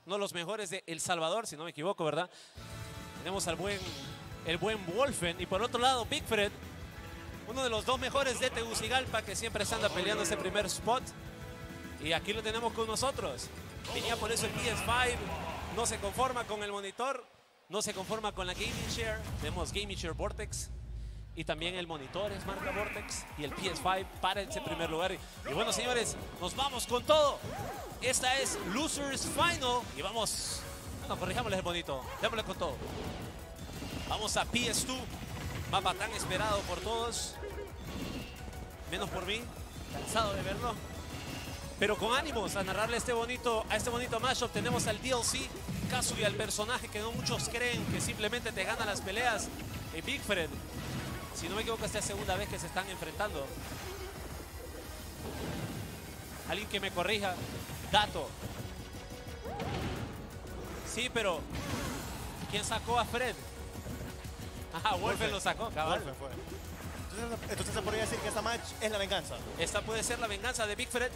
uno de los mejores de El Salvador, si no me equivoco, ¿verdad? Tenemos al el buen Wolfen. Y por otro lado, Big Fred, uno de los dos mejores de Tegucigalpa, que siempre se anda peleando ese primer spot. Y aquí lo tenemos con nosotros. Venía por eso el PS5, no se conforma con el monitor, no se conforma con la Gaming Share. Tenemos Gaming Share Vortex y también el monitor es marca Vortex y el PS5 para ese primer lugar. Y bueno, señores, nos vamos con todo. Esta es Losers Final y vamos, no, corrijámosles el bonito, démosle con todo. Vamos a PS2, mapa tan esperado por todos, menos por mí, cansado de verlo. Pero con ánimos a narrarle a este bonito mashup. Tenemos al DLC, Kazuya, el personaje que no muchos creen que simplemente te gana las peleas. Big Fred, si no me equivoco, esta es la segunda vez que se están enfrentando. Alguien que me corrija. Dato. Sí, pero ¿quién sacó a Fred? Ah, Wolfen lo sacó, cabal. Wolfen fue. Entonces se podría decir que esta match es la venganza. Esta puede ser la venganza de Big Fred.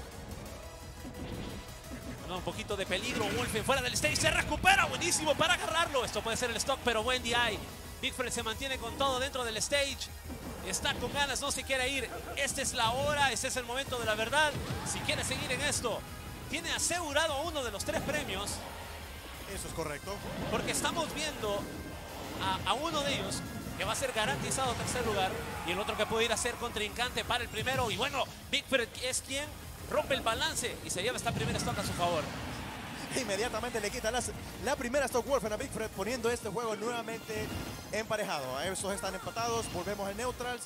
No, un poquito de peligro. Wolfen fuera del stage. Se recupera. Buenísimo para agarrarlo. Esto puede ser el stock, pero buen DI. Big Fred se mantiene con todo dentro del stage. Está con ganas, no se quiere ir. Esta es la hora, este es el momento de la verdad. Si quiere seguir en esto, tiene asegurado uno de los 3 premios. Eso es correcto. Porque estamos viendo a uno de ellos que va a ser garantizado tercer lugar y el otro que puede ir a ser contrincante para el primero. Y bueno, Big Fred es quien rompe el balance y se lleva esta primera stock a su favor. Inmediatamente le quita la primera stock Wolfen a Big Fred, poniendo este juego nuevamente emparejado. Esos están empatados, volvemos al Neutrals.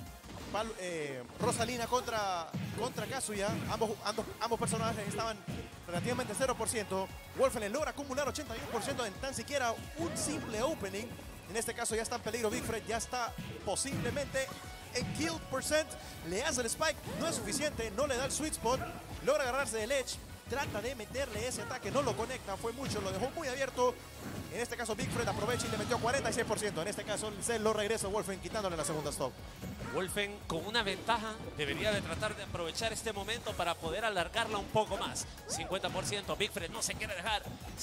Rosalina contra Kazuya. Ambos personajes estaban relativamente 0%. Wolfen le logra acumular 81% en tan siquiera un simple opening. En este caso ya está en peligro Big Fred, ya está posiblemente en kill percent. Le hace el spike, no es suficiente, no le da el sweet spot. Logra agarrarse del edge, trata de meterle ese ataque, no lo conecta, fue mucho, lo dejó muy abierto. En este caso Big Fred aprovecha y le metió 46%. En este caso se lo regresa Wolfen quitándole la segunda stock. Wolfen con una ventaja debería de tratar de aprovechar este momento para poder alargarla un poco más. 50%, Big Fred no se quiere dejar,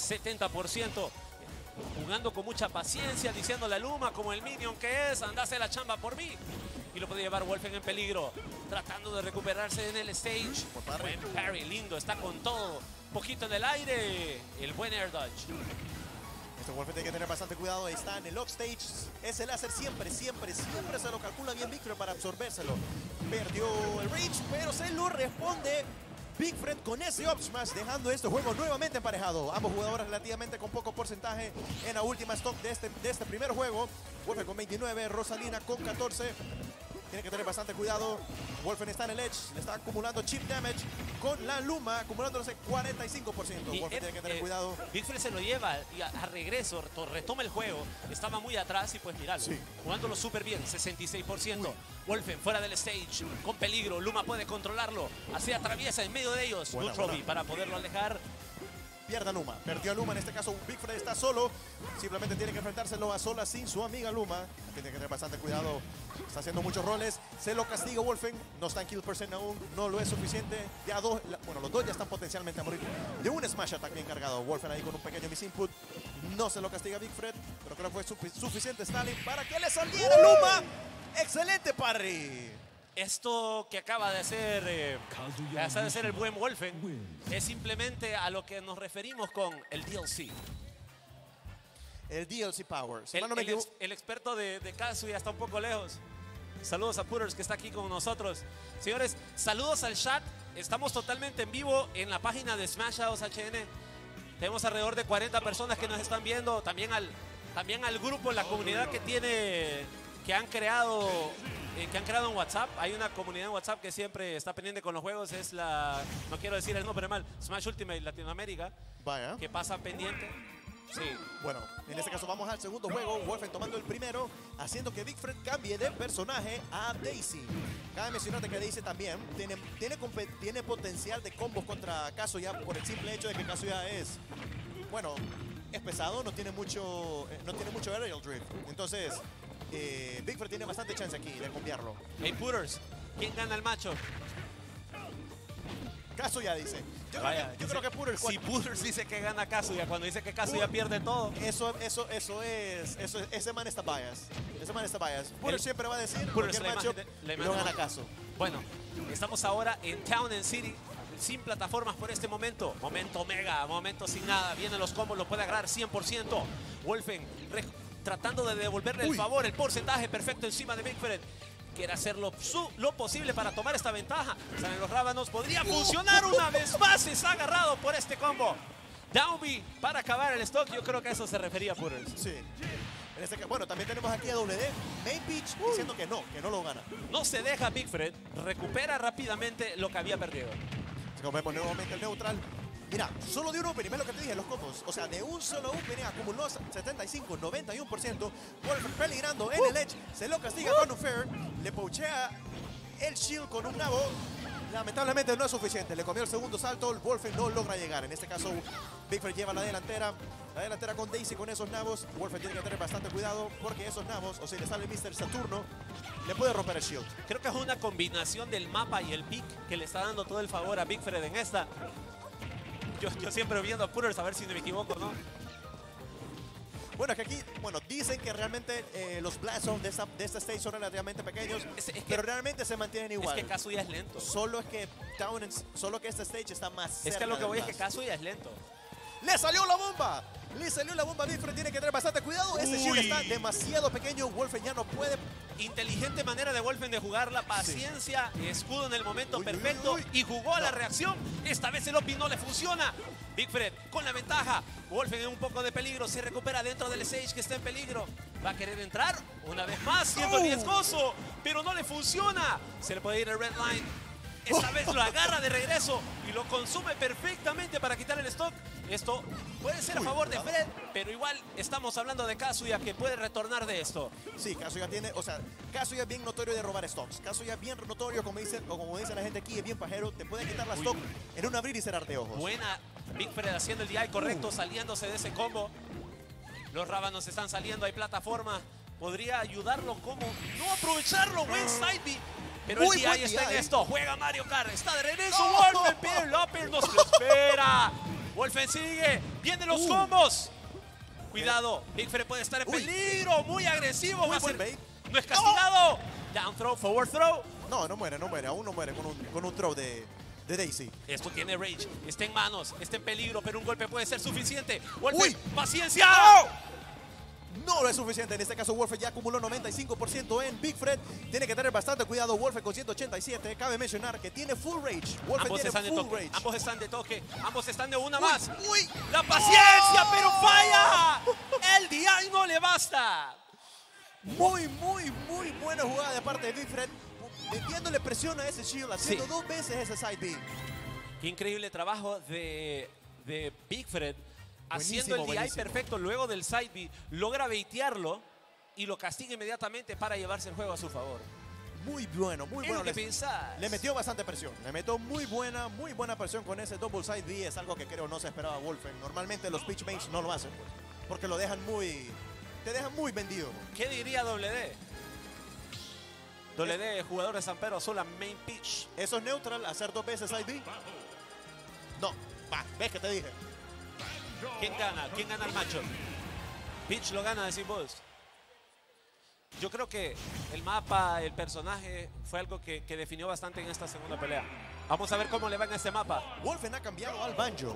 70%. Jugando con mucha paciencia, diciéndole a Luma como el minion que es, andase la chamba por mí. Y lo puede llevar Wolfen en peligro, tratando de recuperarse en el stage. Buen parry, lindo, está con todo. Poquito en el aire, el buen air dodge. Este Wolfen tiene que tener bastante cuidado, está en el lock stage. Ese láser siempre se lo calcula bien Big Fred para absorbérselo. Perdió el reach, pero se lo responde Big Fred con ese up smash, dejando este juego nuevamente emparejado. Ambos jugadores relativamente con poco porcentaje en la última stock de este primer juego. Wolfen con 29, Rosalina con 14. Tiene que tener bastante cuidado. Wolfen está en el edge, le está acumulando chip damage con la Luma, acumulándose 45%. Wolfen tiene que tener cuidado. Big Fred se lo lleva y a regreso, retoma el juego. Estaba muy atrás y pues miralo. Sí. Jugándolo súper bien, 66%. Wolfen fuera del stage, con peligro. Luma puede controlarlo. Así atraviesa en medio de ellos. Neutrobi para poderlo alejar. Pierde a Luma, perdió a Luma, en este caso Big Fred está solo, simplemente tiene que enfrentárselo a solas sin su amiga Luma. Tiene que tener bastante cuidado, está haciendo muchos roles, se lo castiga Wolfen, no está en kill percent aún, no lo es suficiente, ya los dos ya están potencialmente a morir de un smash attack bien cargado. Wolfen ahí con un pequeño miss input, no se lo castiga Big Fred, pero creo que fue suficiente Stalin para que le saliera Luma. Excelente parry. Esto que acaba de hacer el buen Wolfen es simplemente a lo que nos referimos con el DLC. El DLC Power. El experto de Kazuya está un poco lejos. Saludos a Putters que está aquí con nosotros. Señores, saludos al chat. Estamos totalmente en vivo en la página de Smash House HN. Tenemos alrededor de 40 personas que nos están viendo. También al grupo, la comunidad que han creado en WhatsApp. Hay una comunidad en WhatsApp que siempre está pendiente con los juegos. Es no quiero decir el nombre mal, Smash Ultimate Latinoamérica. Vaya. Que pasa pendiente. Sí. Bueno, en este caso vamos al segundo juego. Wolfen tomando el primero, haciendo que Big Fred cambie de personaje a Daisy. Cabe mencionarte que Daisy también tiene potencial de combos contra Kazuya por el simple hecho de que Kazuya es pesado, no tiene mucho aerial drift. Entonces Big Fred tiene bastante chance aquí de cambiarlo. Hey Putters, ¿quién gana el macho? Kazuya dice. Yo creo que Putters, si Putters dice que gana Kazuya, cuando dice que Kazuya pierde todo. Ese man está bias. Ese man está bias. Putters siempre va a decir Putters cualquier matchup y no gana caso. Bueno, estamos ahora en Town and City, sin plataformas por este momento. Momento mega, momento sin nada. Vienen los combos, lo puede agarrar 100%. Wolfen tratando de devolverle el favor, el porcentaje perfecto encima de Bigfred. Quiere hacer lo posible para tomar esta ventaja. Salen los rábanos, podría funcionar una vez más. Está agarrado por este combo. Downbeat para acabar el stock. Yo creo que a eso se refería Putters. Sí. Bueno, también tenemos aquí a WD, Main Peach, diciendo que no lo gana. No se deja Bigfred, recupera rápidamente lo que había perdido. Como vemos nuevamente el neutral. Mira, solo de un opening, lo que te dije, los combos. O sea, de un solo opening acumuló 75, 91%. Wolfen peligrando en el edge, se lo castiga con un fair, le pochea el shield con un nabo. Lamentablemente no es suficiente, le comió el segundo salto, Wolfen no logra llegar. En este caso, Bigfred lleva la delantera con Daisy con esos nabos. Wolfen tiene que tener bastante cuidado porque esos nabos, o si le sale Mr. Saturno, le puede romper el shield. Creo que es una combinación del mapa y el pick que le está dando todo el favor a Bigfred en esta. Yo siempre viendo a Putters a ver si me equivoco, ¿no? Bueno, que aquí, dicen que realmente los blast zones de esta stage son relativamente pequeños, pero realmente se mantienen igual. Es que Kazuya es lento. Solo que este stage está más cerca. Es que lo que voy es que Kazuya es lento. ¡Le salió la bomba! Le salió la bomba a Bigfred, tiene que tener bastante cuidado. Este shield está demasiado pequeño, Wolfen ya no puede. Inteligente manera de Wolfen de jugarla, paciencia, escudo en el momento perfecto y jugó a la reacción. Esta vez el OP no le funciona. Bigfred con la ventaja. Wolfen en un poco de peligro, se recupera dentro del stage que está en peligro. Va a querer entrar una vez más, siendo riesgoso, pero no le funciona. Se le puede ir el red line. Esta vez lo agarra de regreso y lo consume perfectamente para quitar el stock. Esto puede ser a favor de Fred, pero igual estamos hablando de Kazuya que puede retornar de esto. Sí, Kazuya Kazuya es bien notorio de robar stocks. Kazuya bien notorio, como dice la gente aquí, es bien pajero. Te puede quitar la stock en un abrir y cerrar de ojos. Buena Bigfred haciendo el DI correcto, saliéndose de ese combo. Los rábanos están saliendo, hay plataforma. Podría ayudarlo como no aprovecharlo, buen side B. Pero el DI está en esto, juega Mario Kart, está de regreso Wolfen, pero el upper no se lo espera. Wolfen sigue, vienen los combos. Cuidado, Bigfred puede estar en peligro, muy agresivo. Muy buen bait. No es castigado. Down throw, forward throw. No muere, aún no muere con un throw de Daisy. Esto tiene Rage, está en manos, está en peligro, pero un golpe puede ser suficiente. Wolfen, paciencia. No es suficiente. En este caso, Wolfen ya acumuló 95% en Bigfred. Tiene que tener bastante cuidado. Wolfen con 187. Cabe mencionar que tiene full rage. Wolfen tiene full rage. Ambos están de toque. Ambos están de una más. La paciencia, pero falla. El DI no le basta. Muy buena jugada de parte de Bigfred. Metiéndole presión a ese shield. Haciendo dos veces ese side B. Qué increíble trabajo de Bigfred. Haciendo el DI perfecto luego del side B, logra baitearlo y lo castiga inmediatamente para llevarse el juego a su favor. Muy bueno. Le metió bastante presión. Le metió muy buena presión con ese double side B. Es algo que creo no se esperaba Wolfen. Normalmente los pitch mains no lo hacen, porque lo dejan te dejan muy vendido. ¿Qué diría WD? WD, jugador de San Pedro Sula, main pitch. ¿Eso es neutral, hacer dos veces side B? No, ves que te dije. ¿Quién gana? ¿Quién gana el matchup? Peach lo gana, decís vos. Yo creo que el mapa, el personaje, fue algo que definió bastante en esta segunda pelea. Vamos a ver cómo le va en este mapa. Wolfen ha cambiado al Banjo.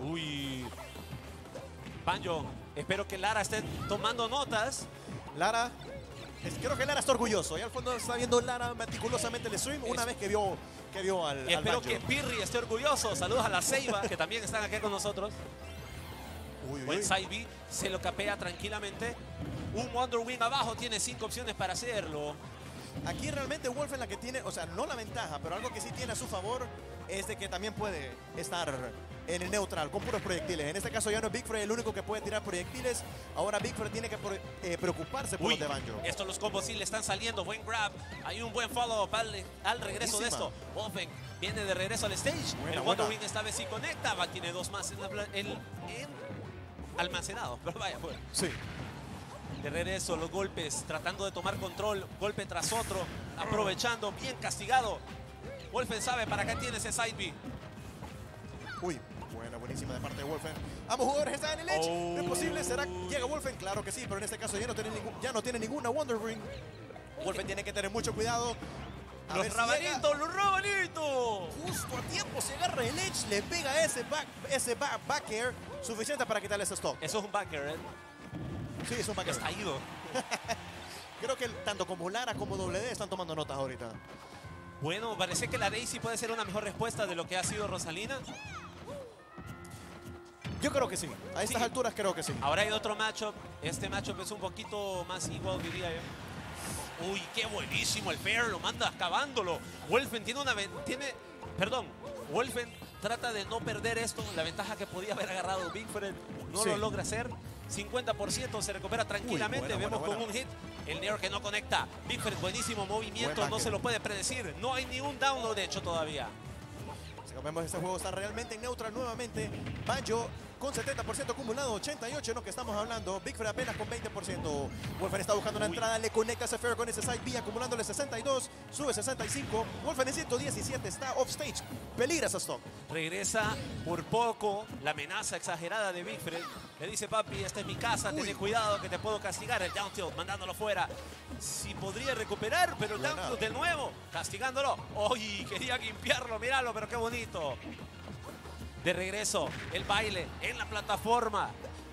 Banjo, espero que Lara esté tomando notas. Lara, creo que Lara está orgulloso. Y al fondo está viendo Lara meticulosamente el stream una vez que vio al espero Banjo. que Pirri esté orgulloso. Saludos a la Ceiba, que también están aquí con nosotros. Buen side B, se lo capea tranquilamente. Un Wonder Wing abajo, tiene 5 opciones para hacerlo. Aquí realmente Wolfen la que tiene, o sea, no la ventaja, pero algo que sí tiene a su favor es de que también puede estar en el neutral con puros proyectiles. En este caso ya no es Bigfred el único que puede tirar proyectiles. Ahora Bigfred tiene que preocuparse por los de Banjo. Estos los combos sí le están saliendo. Buen grab. Hay un buen follow-up al regreso de esto. Wolfen viene de regreso al stage. El Wonder Wing esta vez sí conecta. Tiene dos más en almacenado. Pero vaya, bueno. Sí. De regreso, los golpes, tratando de tomar control, golpe tras otro, aprovechando, bien castigado. Wolfen sabe para qué tiene ese side B. buenísima de parte de Wolfen. Ambos jugadores están en el edge. ¿No es posible? ¿Llega Wolfen? Claro que sí, pero en este caso ya no tiene ninguna Wonder Ring. Wolfen tiene que tener mucho cuidado. Los rabanitos, los rabanitos. Justo a tiempo se agarra el edge, le pega ese back air suficiente para quitarle ese stock. Eso es un backer, ¿eh? Sí, es un back air. Está ido. Creo que tanto como Lara como WD están tomando notas ahorita. Bueno, parece que la Daisy puede ser una mejor respuesta de lo que ha sido Rosalina. Yo creo que sí. A estas alturas creo que sí. Ahora hay otro matchup. Este matchup es un poquito más igual, diría yo. Uy, qué buenísimo el Fair. Lo manda acabándolo. Wolfen Wolfen trata de no perder esto. La ventaja que podía haber agarrado Big Fred no lo logra hacer. 50% se recupera tranquilamente. Vemos con un hit. El Nair que no conecta. Big Fred, buenísimo movimiento. No se lo puede predecir. No hay ni un download hecho todavía. Como vemos, este juego está realmente neutral nuevamente. Banjo con 70% acumulado, 88 en lo que estamos hablando. Big Fred apenas con 20%. Wolfen está buscando una entrada, le conecta a ese Fair con ese side B, acumulándole 62, sube 65. Wolfen en 117, está off stage. Peligra ese stock. Regresa por poco la amenaza exagerada de Big Fred. Le dice, papi, esta es mi casa, ten cuidado que te puedo castigar. El down tilt, mandándolo fuera. Sí podría recuperar, pero el down tilt de nuevo, castigándolo. ¡Uy! Quería limpiarlo, míralo, pero qué bonito. De regreso, el baile en la plataforma.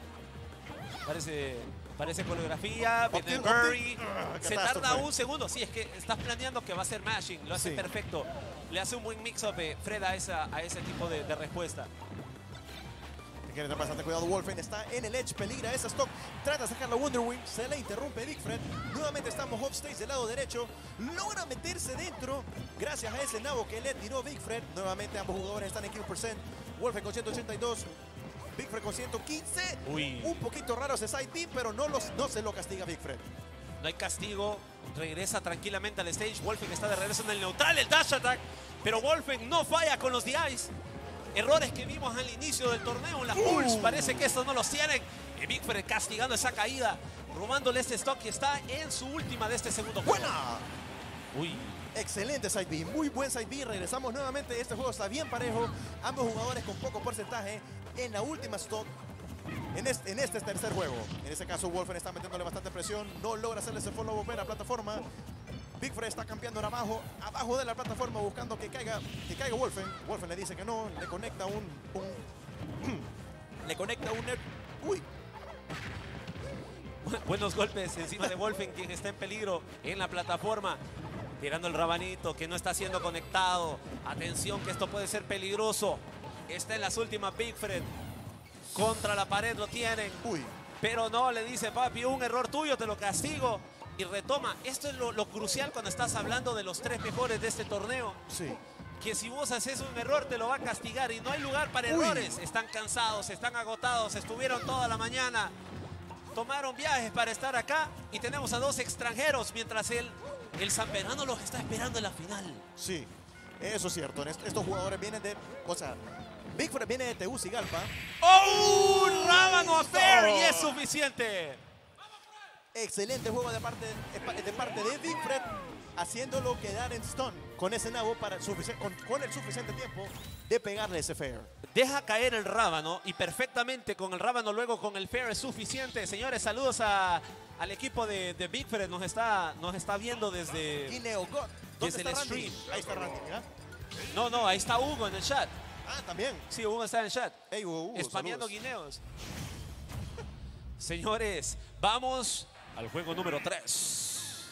Parece coreografía. Burry. Se tarda un segundo. Sí, es que estás planeando que va a ser mashing. Lo hace perfecto. Le hace un buen mix-up Fred a ese tipo de respuesta. Tiene que tener bastante cuidado. Wolfen está en el edge, peligra ese stock. Trata de sacar la Wonder Wing. Se le interrumpe Big Fred. Nuevamente estamos off stage del lado derecho. Logra meterse dentro gracias a ese nabo que le tiró Big Fred. Nuevamente ambos jugadores están en kill percent. Wolfen con 182. Big Fred con 115. Uy. Un poquito raro ese side B, pero no se lo castiga Big Fred. No hay castigo. Regresa tranquilamente al stage. Wolfen está de regreso en el neutral. El dash attack. Pero Wolfen no falla con los DIs. Errores que vimos al inicio del torneo en las pools. Parece que estos no los tienen. Y Big Fred castigando esa caída. Robándole este stock y está en su última de este segundo juego. ¡Buena! Uy. Excelente side B, muy buen side B. Regresamos nuevamente. Este juego está bien parejo. Ambos jugadores con poco porcentaje en la última stock. En este tercer juego. En este caso, Wolfen está metiéndole bastante presión. No logra hacerle ese follow up en la plataforma. Big Fred está campeando abajo de la plataforma, buscando que caiga Wolfen. Wolfen le dice que no, le conecta uy. Buenos golpes encima de Wolfen, quien está en peligro en la plataforma. Tirando el rabanito, que no está siendo conectado. Atención, que esto puede ser peligroso. Está en las últimas Big Fred. Contra la pared lo tienen. Uy. Pero no, le dice, papi, un error tuyo, te lo castigo. Y retoma. Esto es lo crucial cuando estás hablando de los 3 mejores de este torneo. Sí. Que si vos haces un error, te lo va a castigar. Y no hay lugar para errores. Están cansados, están agotados, estuvieron toda la mañana. Tomaron viajes para estar acá. Y tenemos a 2 extranjeros, mientras el sanpedrano los está esperando en la final. Sí, eso es cierto. Estos jugadores vienen de... O sea, Big Fred viene de Tegucigalpa. ¡Oh! ¡Un rábano a Fair! Y es suficiente. Excelente juego de parte de Big Fred, haciéndolo quedar en stun con ese nabo con el suficiente tiempo de pegarle ese Fair. Deja caer el rábano y perfectamente con el rábano luego con el Fair es suficiente. Señores, saludos al equipo de Big Fred. Nos está viendo desde Guineo God. desde el stream. Ahí está Randy, ¿verdad? No, ahí está Hugo en el chat. Ah, también. Sí, Hugo está en el chat. Hey, Hugo, spameando saludos. guineos. Señores, vamos al juego número 3.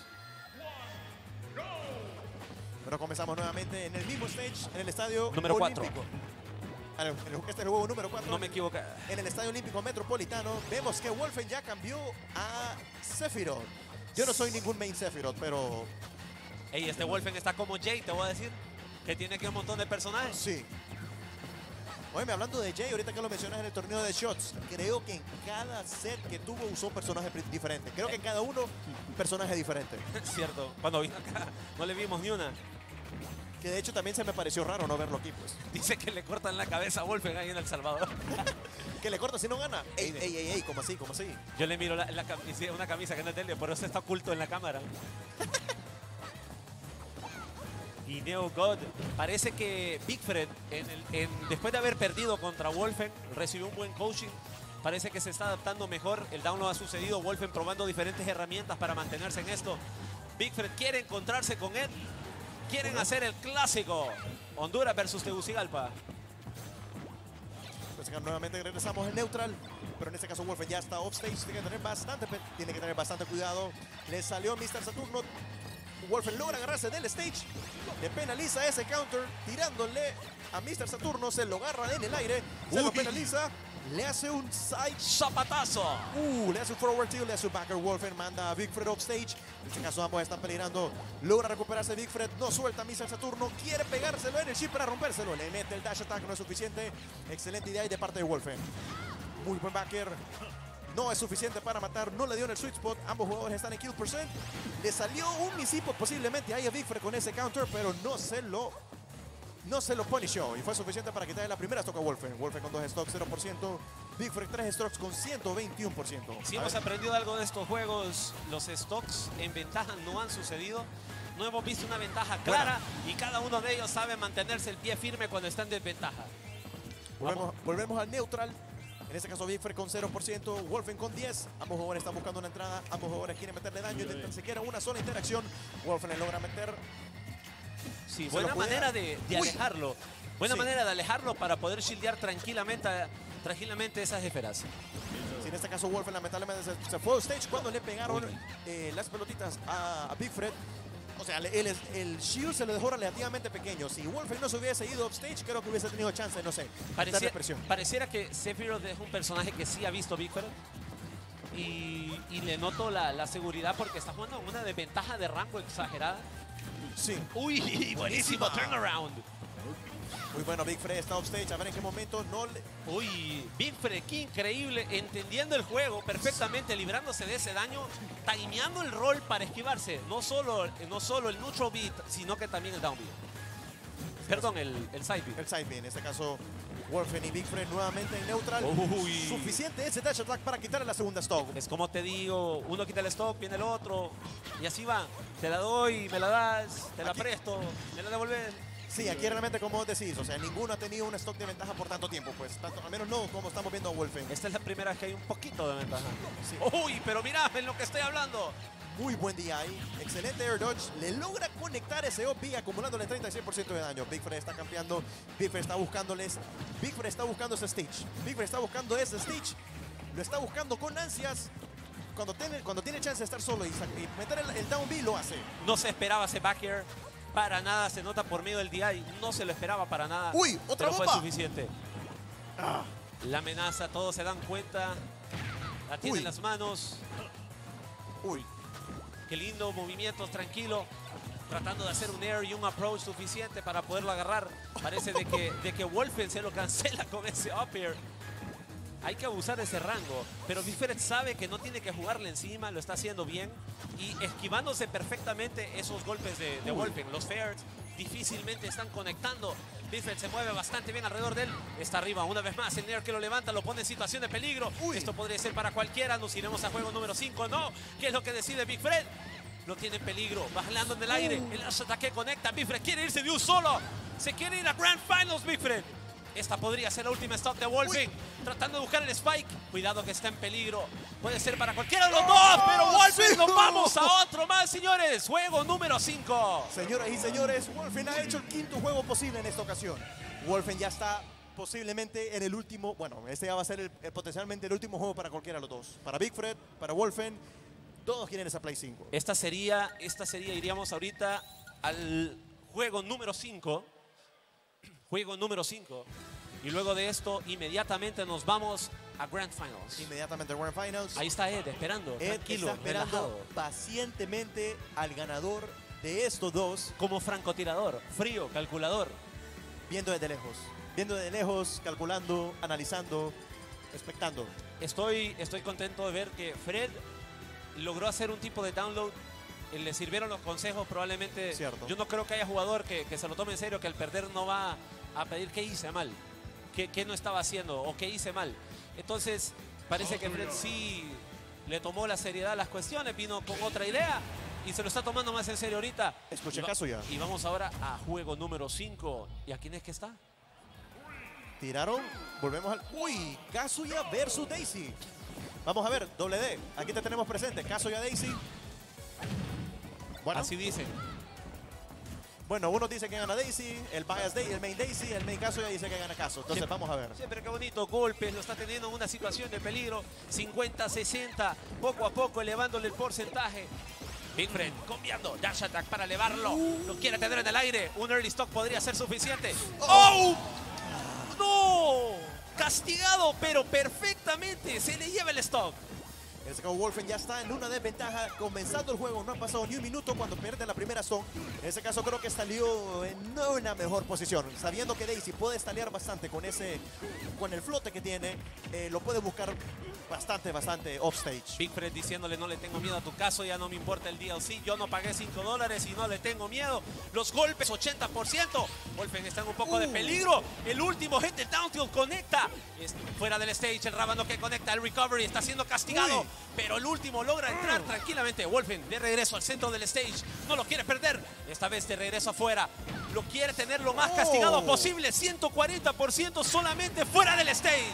Pero comenzamos nuevamente en el mismo stage, en el estadio Número 4. olímpico. Este es el juego número 4. No me equivoco. En el Estadio Olímpico Metropolitano vemos que Wolfen ya cambió a Sephiroth. Yo no soy ningún main Sephiroth, pero... Ey, este Wolfen está como Jay, te voy a decir. Que tiene aquí un montón de personajes. Sí. Oye, hablando de Jay, ahorita que lo mencionas en el torneo de Shots, creo que en cada set que tuvo usó un personaje diferente. Creo que en cada uno un personaje diferente. Cierto, cuando vino acá no le vimos ni una. Que de hecho también se me pareció raro no verlo aquí, pues. Dice que le cortan la cabeza a Wolfen ahí en El Salvador. Que le corta si no gana. Ey, ¿cómo así? Yo le miro una camisa que no es de él, por eso está oculto en la cámara. y Neo God. Parece que Big Fred, después de haber perdido contra Wolfen, recibió un buen coaching. Parece que se está adaptando mejor. El download ha sucedido. Wolfen probando diferentes herramientas para mantenerse en esto. Big Fred quiere encontrarse con él. Quieren hacer el clásico. Honduras versus Tegucigalpa. Pues acá nuevamente regresamos en neutral. Pero en este caso Wolfen ya está offstage. Tiene que tener bastante cuidado. Le salió Mr. Saturno. Wolfen logra agarrarse del stage. Le penaliza ese counter. Tirándole a Mr. Saturno. Se lo agarra en el aire. Se lo penaliza. Le hace un side zapatazo. Le hace un forward tilt, le hace un backer. Wolfen manda a Big Fred offstage. En este caso ambos están peligrando. Logra recuperarse Big Fred. No suelta a Mr. Saturno. Quiere pegárselo en el chip para rompérselo. Le mete el dash attack. No es suficiente. Excelente idea de parte de Wolfen. Muy buen backer. No es suficiente para matar. No le dio en el sweet spot. Ambos jugadores están en kill percent. Le salió un misipo posiblemente ahí a Big Fred con ese counter, pero no se lo punishó y fue suficiente para quitarle la primera stock a Wolfen. Wolfen con 2 stocks, 0%. Big Fred 3 stocks con 121%. Si hemos aprendido algo de estos juegos, los stocks en ventaja no han sucedido. No hemos visto una ventaja clara y cada uno de ellos sabe mantenerse el pie firme cuando está en desventaja. Volvemos al neutral. En este caso Big Fred con 0%, Wolfen con 10. Ambos jugadores están buscando una entrada. Ambos jugadores quieren meterle daño. Intentan siquiera una sola interacción. Wolfen le logra meter. Sí, buena manera de alejarlo. Buena manera de alejarlo para poder shieldar tranquilamente esas esferas. Sí, en este caso Wolfen lamentablemente se fue stage cuando le pegaron las pelotitas a Big Fred. O sea, el shield se le dejó relativamente pequeño. Si Wolfen no se hubiese ido upstage, creo que hubiese tenido chance, no sé, darle presión. Pareciera que Sephiroth es un personaje que sí ha visto Big Fred. Y le noto la seguridad porque está jugando una desventaja de rango exagerada. Sí. Uy, buenísimo turnaround. Muy bueno, Big Fred está offstage. A ver en qué momento no le... Uy, Big Fred, qué increíble. Entendiendo el juego perfectamente, librándose de ese daño, timeando el rol para esquivarse. No solo el neutral beat, sino que también el down beat. Perdón, el side beat. El side beat. En este caso, Wolfen y Big Fred nuevamente en neutral. Uy. Suficiente ese dash attack para quitarle la segunda stock. Es como te digo, uno quita el stock, viene el otro. Y así va. Te la doy, me la das, te la presto, me la devuelves. Sí, aquí realmente como decís, o sea, ninguno ha tenido un stock de ventaja por tanto tiempo, pues, al menos no como estamos viendo a Wolfen. Esta es la primera vez que hay un poquito de ventaja. Sí. Uy, pero mira en lo que estoy hablando. Muy buen día ahí, excelente air dodge, le logra conectar ese OP acumulándole 36% de daño. Big Fred está campeando, Big Fred está buscándoles, Big Fred está buscando ese stage, Big Fred está buscando ese stage, lo está buscando con ansias. Cuando tiene chance de estar solo y meter el down B, lo hace. No se esperaba ese back air. Para nada, se nota por medio del DI. No se lo esperaba para nada. ¡Uy! ¡Otra pero bomba! Fue suficiente. La amenaza, todos se dan cuenta. La tiene en las manos. Uy. Qué lindo, movimientos, tranquilo. Tratando de hacer un air y un approach suficiente para poderlo agarrar. Parece de que Wolfen se lo cancela con ese up air. Hay que abusar de ese rango, pero Big Fred sabe que no tiene que jugarle encima, lo está haciendo bien y esquivándose perfectamente esos golpes de Wolfen. Los fairs difícilmente están conectando. Big Fred se mueve bastante bien alrededor de él. Está arriba una vez más, el Nair que lo levanta, lo pone en situación de peligro. Esto podría ser para cualquiera, nos iremos a juego número 5. No, ¿qué es lo que decide Big Fred? Lo tiene en peligro, bajando en el aire. El ataque conecta, Big Fred quiere irse de un solo. Se quiere ir a Grand Finals, Big Fred. Esta podría ser la última stock de Wolfen. Tratando de buscar el spike. Cuidado que está en peligro. Puede ser para cualquiera de los dos. Pero Wolfen, nos vamos a otro más, señores. Juego número 5. Señoras y señores, Wolfen ha hecho el quinto juego posible en esta ocasión. Wolfen ya está posiblemente en el último. Bueno, este ya va a ser potencialmente el último juego para cualquiera de los dos. Para Big Fred, para Wolfen. Todos quieren esa Play 5. Esta sería, iríamos ahorita al juego número 5. Juego número 5. Y luego de esto, inmediatamente nos vamos a Grand Finals. Inmediatamente a Grand Finals. Ahí está Ed, esperando. Ed tranquilo, está esperando relajado. pacientemente al ganador de estos dos. Como francotirador, frío, calculador. Viendo desde lejos. Viendo desde lejos, calculando, analizando, expectando. Estoy contento de ver que Fred logró hacer un tipo de download. Le sirvieron los consejos probablemente. Cierto. Yo no creo que haya jugador que se lo tome en serio, que al perder no va a pedir qué hice mal, qué no estaba haciendo o qué hice mal. Entonces parece que Fred sí le tomó la seriedad a las cuestiones, vino con otra idea y se lo está tomando más en serio ahorita. Escuche Kazuya. Y vamos ahora a juego número 5. ¿Y a quién es que está? Tiraron, volvemos al... ¡Uy! Kazuya versus Daisy. Vamos a ver, doble D. Aquí te tenemos presente. Kazuya Daisy. Bueno, Así dicen. bueno, uno dice que gana Daisy, el bias Daisy, el main Daisy, el main Kazuya dice que gana Kazu. Entonces vamos a ver. Siempre qué bonito golpes, lo está teniendo en una situación de peligro. 50-60, poco a poco elevándole el porcentaje. Big Fred cambiando, dash attack para elevarlo. Lo quiere tener en el aire. Un early stock podría ser suficiente. ¡Oh! ¡No! Castigado, pero perfectamente. Se le lleva el stock. En este caso, Wolfen ya está en una desventaja comenzando el juego. No ha pasado ni un minuto cuando pierde la primera stock. En ese caso creo que salió en una mejor posición. Sabiendo que Daisy puede estalear bastante con el flote que tiene, lo puede buscar bastante offstage. Big Fred diciéndole no le tengo miedo a tu caso, ya no me importa el DLC, yo no pagué $5 y no le tengo miedo. Los golpes 80%. Wolfen está en un poco de peligro. El último hit del down tilt conecta. Fuera del stage, el rábano que conecta el recovery está siendo castigado. Uy. Pero el último logra entrar tranquilamente. Wolfen de regreso al centro del stage. No lo quiere perder. Esta vez de regreso afuera. Lo quiere tener lo más castigado posible. 140% solamente fuera del stage.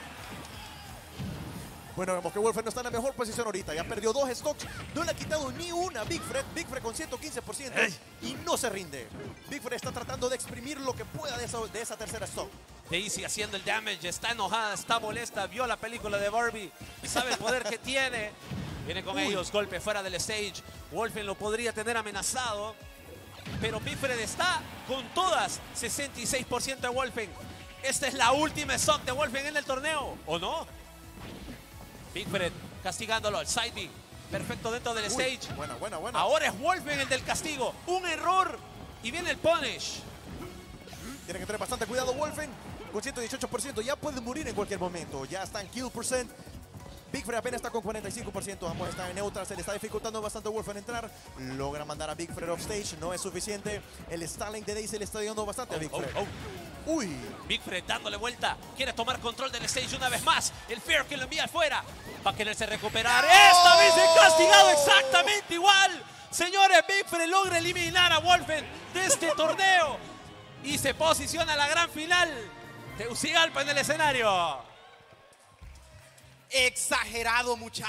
Bueno, vemos que Wolfen no está en la mejor posición ahorita. Ya perdió 2 stocks. No le ha quitado ni una a Big Fred. Big Fred con 115% y no se rinde. Big Fred está tratando de exprimir lo que pueda de esa tercera stock. Daisy haciendo el damage, está enojada, está molesta, vio la película de Barbie y sabe el poder que tiene. Viene con ellos, golpe fuera del stage. Wolfen lo podría tener amenazado, pero Big Fred está con todas. 66% de Wolfen. Esta es la última stock de Wolfen en el torneo, ¿o no? Big Fred castigándolo, el side B, perfecto dentro del stage. Buena. Ahora es Wolfen el del castigo, un error y viene el punish. Tiene que tener bastante cuidado Wolfen. Con 118% ya puede morir en cualquier momento. Ya está en kill percent. Big Fred apenas está con 45%. Ambos están en neutral. Se le está dificultando bastante a Wolfen entrar. Logra mandar a Big Fred off stage. No es suficiente. El stalling de Daisy le está ayudando bastante a Big Fred. Uy. Big Fred dándole vuelta. Quiere tomar control del stage una vez más. El Fear que lo envía afuera. Va a quererse recuperar. Esta vez es castigado exactamente igual. Señores, Big Fred logra eliminar a Wolfen de este torneo. Y se posiciona a la gran final. Tegucigalpa en el escenario. Exagerado, muchachos.